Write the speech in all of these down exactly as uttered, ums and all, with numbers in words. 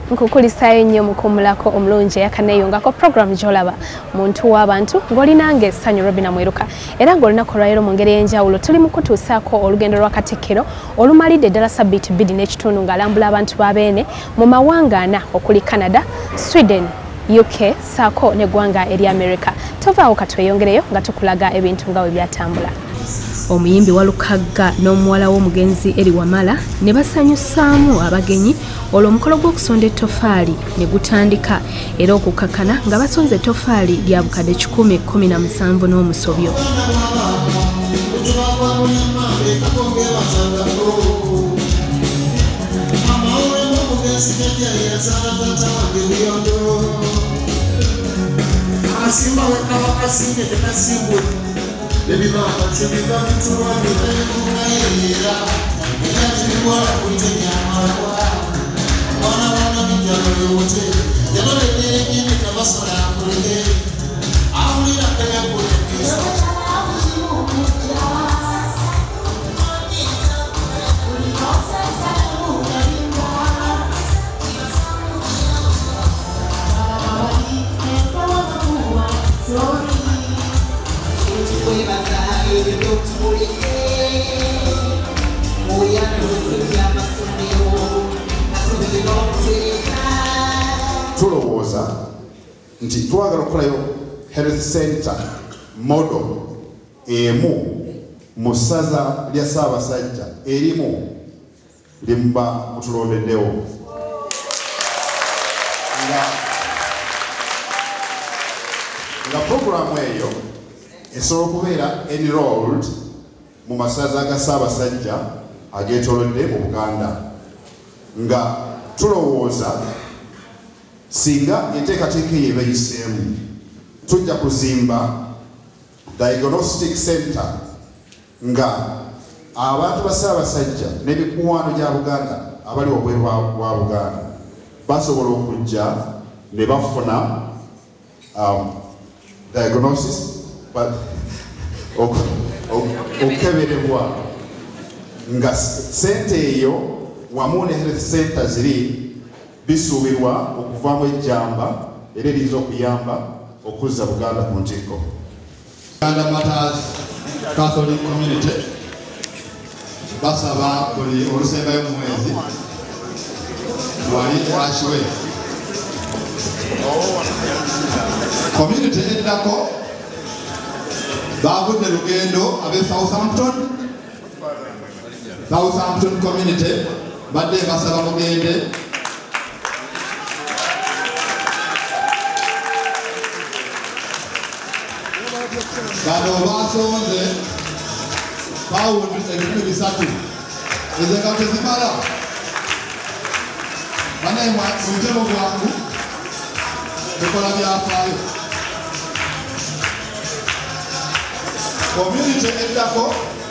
nkukulisayo nnyo mukumulako omulungi yakaneyongako program gyolaba muntu w'abantu ng'olinange essanyu Robina Mweruka era ng'olunaku lwaleero mu ngeri y'enjawulo tuli mu kutuusaako olugendo lwa Katikkiro olumalidde ddala ssabbiiti bbiri n'ekitundu ng'alambula abantu b'abeene mu mawanga ana okuli Canada, Sweden, U K saako n'eggwanga eri America. Tovaawo katweyongereyo nga tukulaga ebintu nga bwe byatambula. Omuyimbi Walukagga n'omuwala w'omugenzi eri Wamala ne basanyusaamu abagenyi olwo omukolo gw'okusonda ettofaali ne gutandika era okukakana nga basonze ettofaali lya bukadde kikumi kkumi na musanvu n'omusobyo. Baby, I'm not going to come to one with a little lady. I'm not going to work with a young one. I want to be your hotel. The other day, you make a muscle out for a day. I'll leave up there for the piece. Tulowooza nti twagala okukolayo health center model emu mu ssaza lya Ssaabasajja erimu limuba mutulondeddewo nga programu eyo esobola okubeera enrolled mu masaza ga Ssaabasajja ageetoolodde mu Buganda nga tulowooza singa enteekateeka eyo ebayiseemu tujja kuzimba diagnostic center nga abantu ba Ssaabasajja n'emikuwano gya Buganda abali wabweru wa Buganda basobola okujja ne bafuna um, diagnosis okukeberebwa nga sente eyo wamu ne health center ziri bisuubirwa okuvaamu ejjamba era eriyinza okuyamba okuzza Buganda ku ntikko. Buganda Matters Catholic Community basaba buli olusembayo mu mwezi wali ashwe community eddako bavudde lugendo abe Southampton Southampton community badde basaba mugende bano basonze bawundi ebikumi bisatu ezo nga tezimala banaye mujjemu bwangu bikola byafaayo community eddako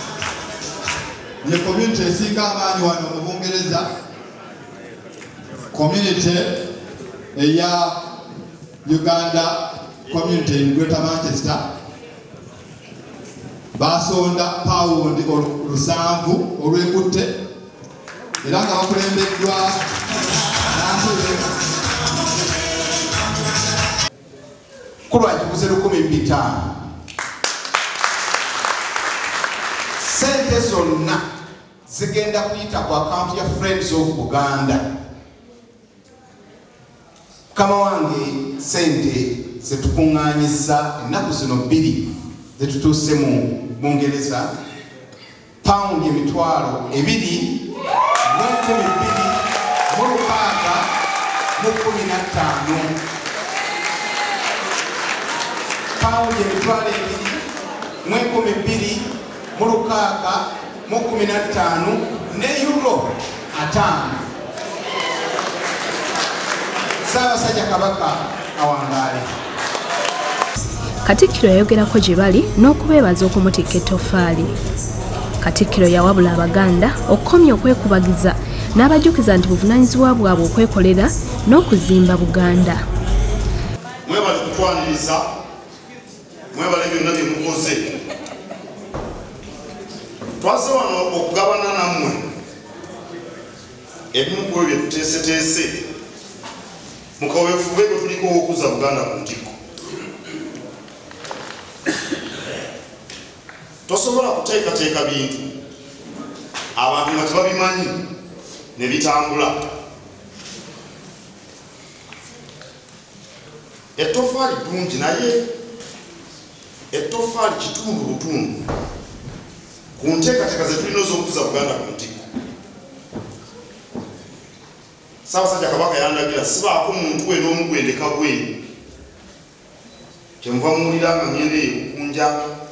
ye community esinga amaanyi wano mu Bungereza community eya Uganda community in Greater Manchester basonda pawundi lusanvu olwekutte era nga bakulembeddwa kulwakikuze lukumi bbitaano sente zonna zigenda kuyita ku akaunti ya Friends of Buganda. Kama wange sente zetukuŋŋaanyizza ennaku zino bbiri zetutuuse mu Bungereza paundi emitwalo ebiri mu enkumi bbiri mu lukaaga mu kkumi na ttaano paundi emitwalo ebiri mu enkumi bbiri mu lukaaga mu kkumi na ttaano ne euro ataano. Ssaabasajja Kabaka awangaale. Katikkiro yayogerako gye bali n'okubeebaza okumutikka ettofaali. Katikkiro yawabula Abaganda okukomya okwekubagiza n'abajjukiza nti buvunaanyizibwa bwabwe okwekolera n'okuzimba Buganda. Mwebale kutwaniriza, mwebale byonna bye mukoze. Twaze wano okugabana nammwe ebimu ku ebyo tuteeseteese mukaweefube gwe tuliko okuza Buganda ku ntikko. Tosobola kuteekateeka bintu abantu nga tebabimanyi ne bitambula. Ettofaali ddungi naye ettofaali kitundu butundu ku nteekateeka ze tulina ez'okuza Buganda ku ntikko. Ssaabasajja Kabaka yandagira sibaako muntu we n'omugwendeka gwe kyemuva muwulira nga ngenda eyo okunja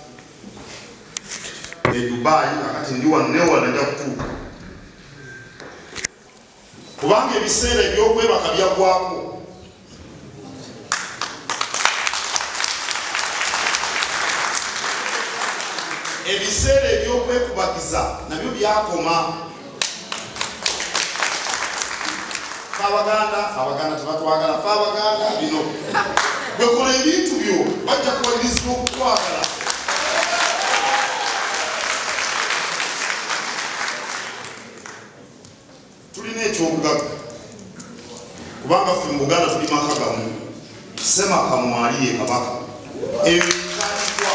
e Dubai akati ndi wano newala nja kutuuka kubanga ebiseera ebyokwebaka byaggwako. Ebiseera ebyokwekubagiza nabyo byakoma. Abaganda abaganda tebatwagala fe abaganda bino bwekola ebintu byo bajja kuwalirizibwa okutwagala. Tulina ekyobugaga kubanga ffe mu Buganda tuli maka gamu semaka mwali ye kabaka eyo bikatibwa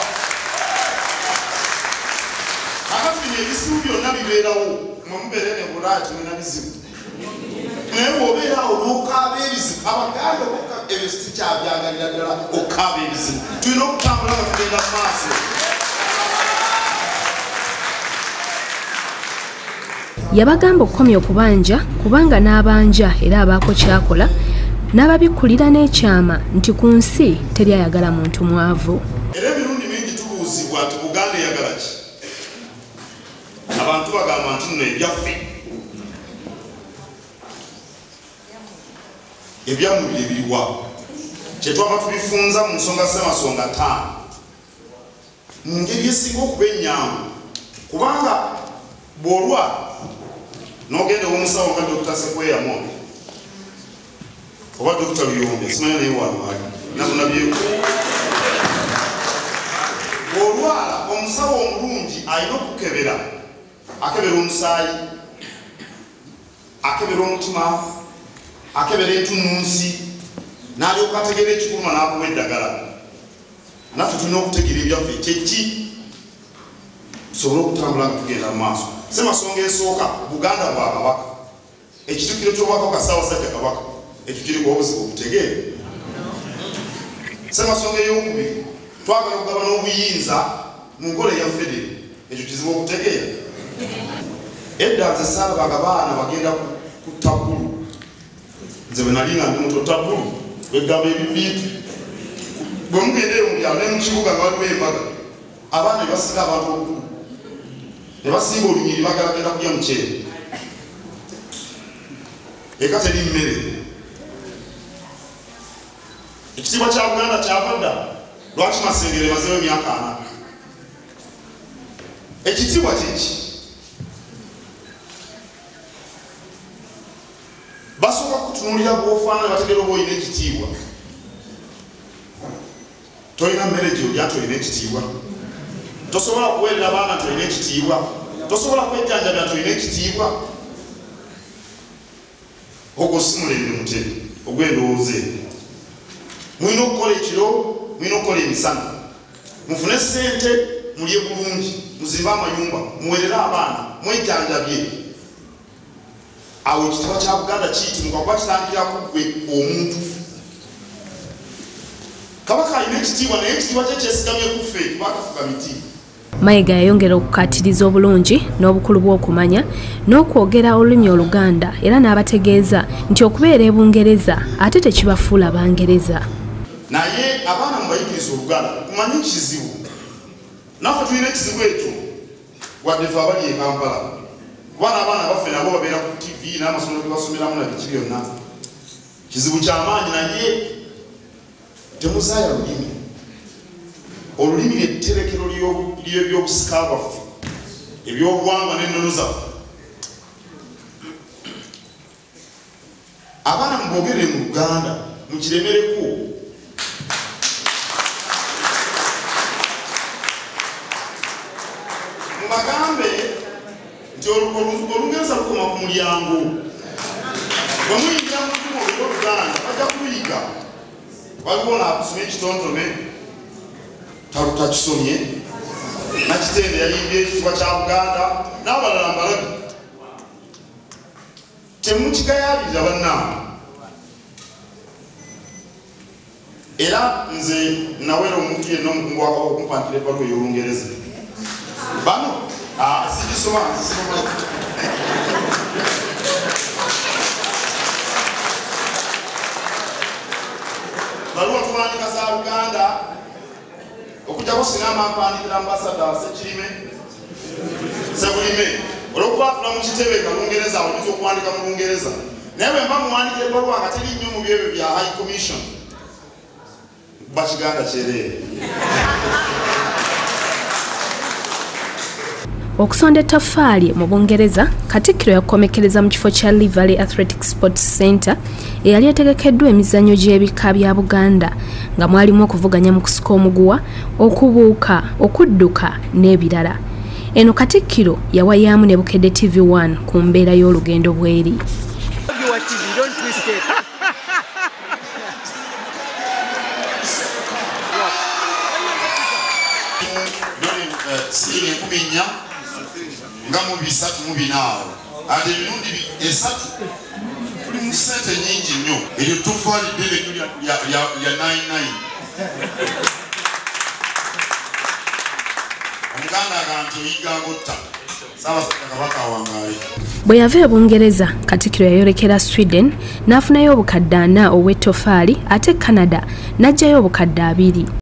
akati bino ebisibu byonna bibeerawo mwemubeere ne Bulaaya temulina bizibu naye bw'obeera awo n'okaaba ebizibu abaganda ebyo sikyabyagalira ddala okukaaba ebizibu. Tulina okutambula nga tugenda mu maaso. Yabagamba okukomya okubanja kubanga n'abanja era abaako kyakola n'ababikkulira n'ekyama nti ku nsi teri ayagala muntu mwavu. Era emirundi mingi tubuuzibwa nti Buganda eyagala ki? Abantu bagamba nti nno ebyaffe ebyamubiri ebiriwa kyetwava tubifunza mu nsonga ssemasonga ttaano mu ngeri esinga okuba ennyangu kubanga bw'olwala n'ogenda ew'omusawo nga Dokita Sekweya Moyo oba Dokita Luyombe simanyi naye wano ali nabunabyeku. Bw'olwala omusawo omulungi alina okukebera, akebera omusaayi, akebera omutima, akebera entunnunsi, n'alyoka ategeera ekikuluma n'akuwa eddagala. Naffe tulina okutegeera ebyaffe kyeki tusobole okutambula nga tugenda mu maaso. Ssemasonga esooka Buganda bwa Kabaka, ekitikkiro ky'Obwakabaka Ssaabasajja Kabaka ekyo kiriko obuzibu obutegeere. Ssemasonga ey'okubiri twagala okugabana obuyinza mu nkola eya federo, ekyo kizibu okutegeera. Edda nze saalabanga baana bagenda ku ttabbulu, nze bwe nali nga ndi muto ttabbulu begamba ebibintu bwe mugenda eyo mu byalo ne mu kibuga nga waliwo embaga abaana ne basinga abantu okulu ne basinga olunyiri bagalagenda kulya muceere eka teri mmere. Ekitiibwa kya Buganda kyava dda lwaki Masengere mazeyo emyaka ana. Ekitiibwa kyeki basooka kutunuulira bw'ofaanana bategeera oba olina ekitiibwa. Tolina mmere gy'olya tolina ekitiibwa, tosobola kuweerera abaana tolina ekitiibwa, tosobola kwejjanjabya tolina ekitiibwa. Ogwo si mulembe mutebe ogw'endowooza eyo. Mulina okukola ekiro, mulina okukola emisana, mufune ssente, mulye bulungi, muzimbe amayumba, muweerere abaana, mwejjanjabye. Awo ekitiibwa kya Buganda kiyitibwa kuba kitandikira ku ggwe omuntu. Kabaka alina ekitiibwa naye ekitiibwa kye kyesigamye ku ffe kubakafuga miti. Mayiga yayongera okukaatiriza obulungi n'obukulu bw'okumanya n'okwogera olulimi Oluganda era n'abategeeza nti okubeera e Bungereza ate tekibafuula Bangereza. Naye abaana mubayigiriza Oluganda kumanyi kizibu. Naffe tulina ekizibu ekyo wadde ffe abali e Kampala. Kubana abaana baffe nabo babeera ku T V n'amasomero ge basomeramu na biki byonna. Kizibu ky'amaanyi naye temuzaaya lulimi. Olulimi ly'etterekero ly'ebyobusika bwaffe, ebyobuwangwa n'ennono zaffe. Abaana muboogere mu Luganda mukiremereko. Mubagambe nti Olungereza lukoma ku mulyango. Bwe muyingira mu lulimi olw'Oluganda bajja kuyiga waliwo naakusoma ekitontome talutakisomye nakitende yayimbye ekitiibwa kya Buganda n'abalala mbalabi temukigayaalirira bannange era nze nawera omuntu yenna omukungu wakaba okumpandikira ebbaluwa ey'Olungereza bano sigisoma baluwa tuwandika za Buganda okujjako singa amampandikira ambasada Sekirime Sebulime olw'okubaatula mu kitebe nga Lungereza oyinza okuwandika mu Lungereza naye bwe mba muwandikira ebbaluwa nga teri nnyo mu byebyo bya high commission bakiganda kyereere. Okusonda ettoffaali mu Bungereza, Katikkiro yakomekereza mu kifo kya Lee Valley Athletic Sports Center eyali etegekeddwa emizannyo gy'ebika bya Buganda nga mwalimu okuvuganya mu kusika omuguwa, okubuuka, okudduka n'ebirala. Eno Katikkiro yawayaamu ne Bukedde T V one ku mbeera y'olugendo bweri. Sini enkumi nnya nga mu bisatu mu binaawo ate emirundi esatu tuli mu ssente nnyingi nnyo eryo toffaali ddene nnyo lya nine nine omuganda aganti oyiga ngotta Ssaabasajja Kabaka awangaale. Bwe yava e Bungereza, Katikkiro yayolekera Sweden n'afunayo obukadde ana obw'ettoffaali ate Canada n'aggyayo obukadde abiri.